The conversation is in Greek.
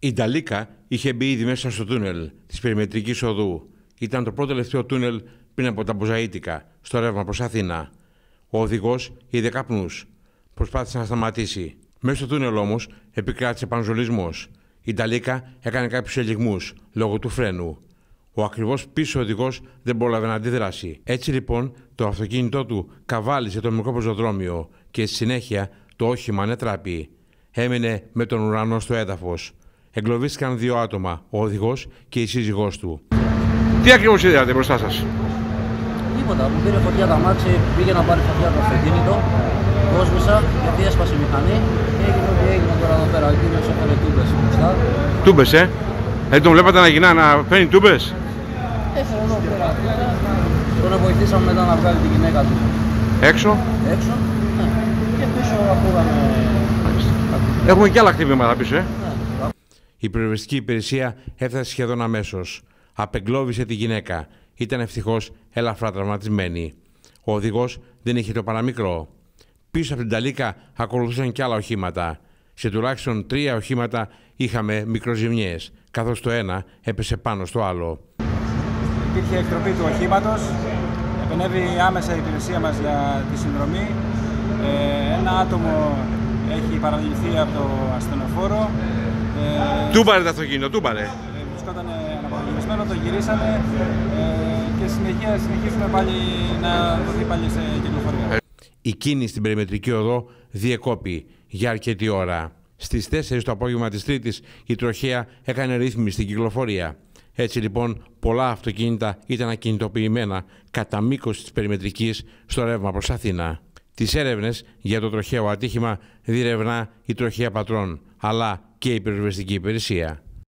Η Νταλίκα είχε μπει ήδη μέσα στο τούνελ της περιμετρικής οδού. Ήταν το πρώτο τελευταίο τούνελ πριν από τα Μποζαΐτικα, στο ρεύμα προς Αθήνα. Ο οδηγός είδε καπνούς. Προσπάθησε να σταματήσει. Μέσα στο τούνελ όμως επικράτησε πανζολισμός. Η Νταλίκα έκανε κάποιους ελιγμούς λόγω του φρένου. Ο ακριβώς πίσω οδηγός δεν πρόλαβε να αντιδράσει. Έτσι λοιπόν το αυτοκίνητό του καβάλισε το μικρό πεζοδρόμιο και στη συνέχεια το όχημα ανετράπη. Έμεινε με τον ουρανό στο έδαφος. Εγκλωβίστηκαν 2 άτομα, ο οδηγός και η σύζυγός του. Τι ακριβώς είδατε μπροστά σας? Τίποτα, μου πήρε φωτιά τα μάξι, πήγε να πάρει φωτιά το αυτοκίνητο, κόσμησα γιατί έσπασε η μηχανή και έγινε ό,τι έγινε τώρα εδώ πέρα. Ο κύριος έφερε τούμπες μπροστά. Τούμπες, Δεν τον βλέπατε να παίρνει τούμπες? Έφερε εδώ πέρα. Τον βοηθήσαμε μετά να βγάλει τη γυναίκα του. Έξω? Έξω, ναι. Και πίσω ακούγαμε. Έχουμε και άλλα χτυπήματα πίσω, Ναι. Η πυροσβεστική υπηρεσία έφτασε σχεδόν αμέσως. Απεγκλώβησε τη γυναίκα. Ήταν ευτυχώς ελαφρά τραυματισμένη. Ο οδηγός δεν είχε το παραμικρό. Πίσω από την Νταλίκα ακολουθούσαν και άλλα οχήματα. Σε τουλάχιστον 3 οχήματα είχαμε μικροζημιές, καθώς το ένα έπεσε πάνω στο άλλο. Υπήρχε εκτροπή του οχήματος. Επενέβη άμεσα η υπηρεσία μας για τη συνδρομή. Ένα άτομο έχει παραλυφθεί από το ασθενοφόρο. Τούμπαρε το αυτοκίνητο, τούμπαρε. Βρισκόταν αναπαραγγελισμένο, το γυρίσαμε και συνεχίζουμε πάλι να δοθεί πάλι σε κυκλοφορία. Η κίνηση στην περιμετρική οδό διεκόπη για αρκετή ώρα. Στις 4 το απόγευμα της Τρίτης η τροχέα έκανε ρύθμιση στην κυκλοφορία. Έτσι λοιπόν πολλά αυτοκίνητα ήταν ακινητοποιημένα κατά μήκος της περιμετρικής στο ρεύμα προς Αθήνα. Τις έρευνες για το τροχαίο ατύχημα διερευνά η τροχαία Πατρών, αλλά και η πυροσβεστική υπηρεσία.